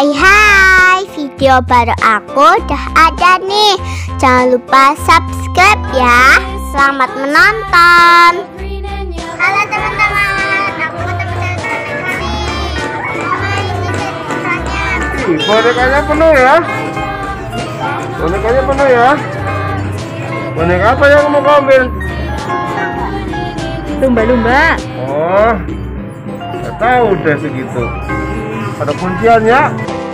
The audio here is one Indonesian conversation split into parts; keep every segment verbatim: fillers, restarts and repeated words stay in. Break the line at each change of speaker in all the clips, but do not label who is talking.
Hai hai, video baru aku udah ada nih. Jangan lupa subscribe ya. Selamat menonton. Halo teman-teman, aku ketemu dengan teman nih. Ini
bonekanya penuh ya. Bonekanya penuh ya. Boneka apa yang mau kau ambil?
Lumba-lumba.
Oh, nggak tahu deh segitu. Ada kunciannya.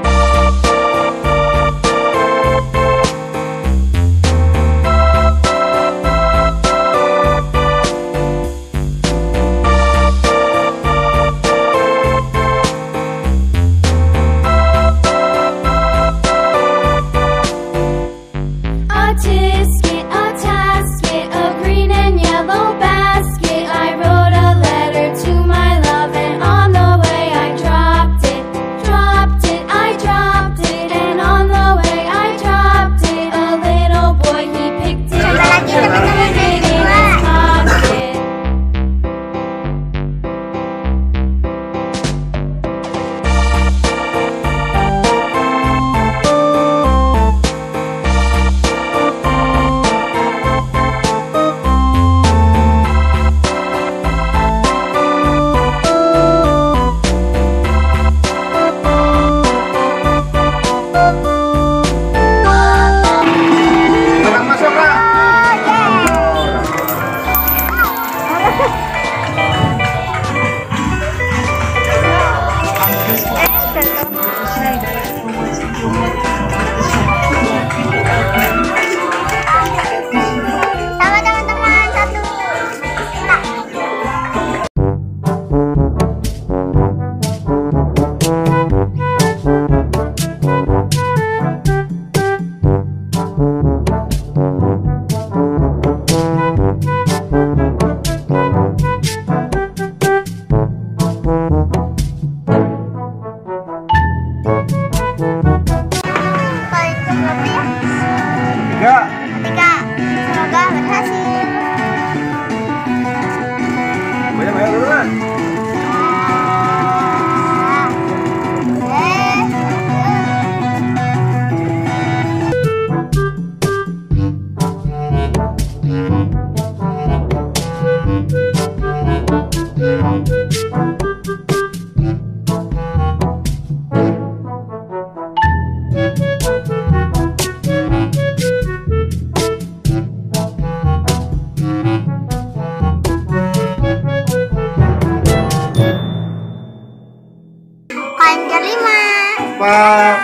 Pak.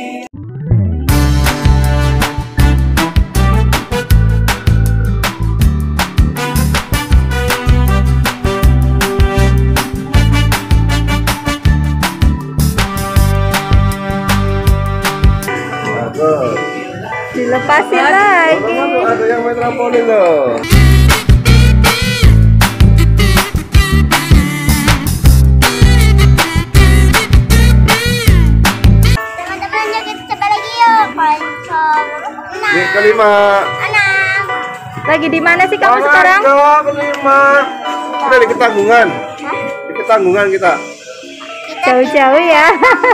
Dilepasin lagi.
Ada yang main trampolin loh. Yang kelima.
Enam.
Lagi di mana sih kamu
Orang
sekarang?
Jawa kelima. Udah di Ketanggungan. Di Ketanggungan kita.
Jauh-jauh ya.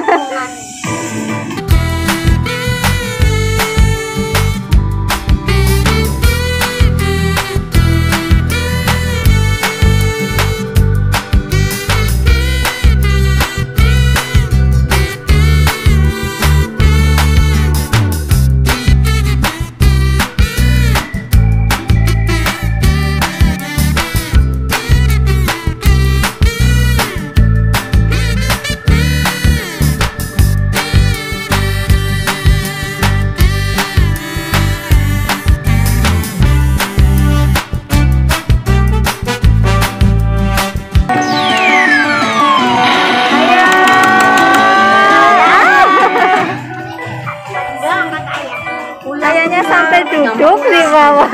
Kayaknya sampai duduk di bawah.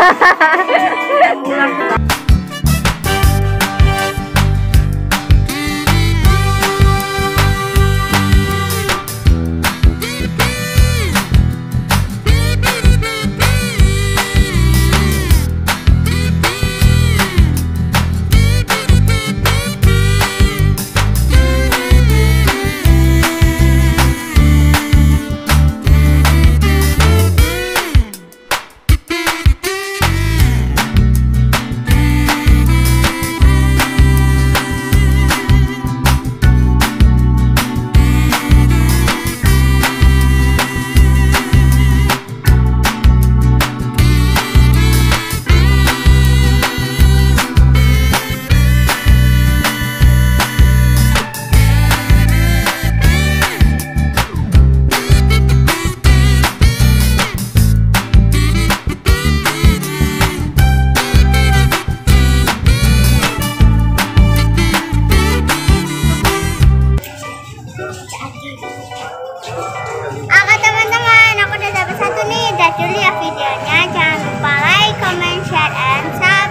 Oke teman-teman, aku udah dapat satu nih. Dan dulu ya videonya. Jangan lupa like, comment, share, and subscribe.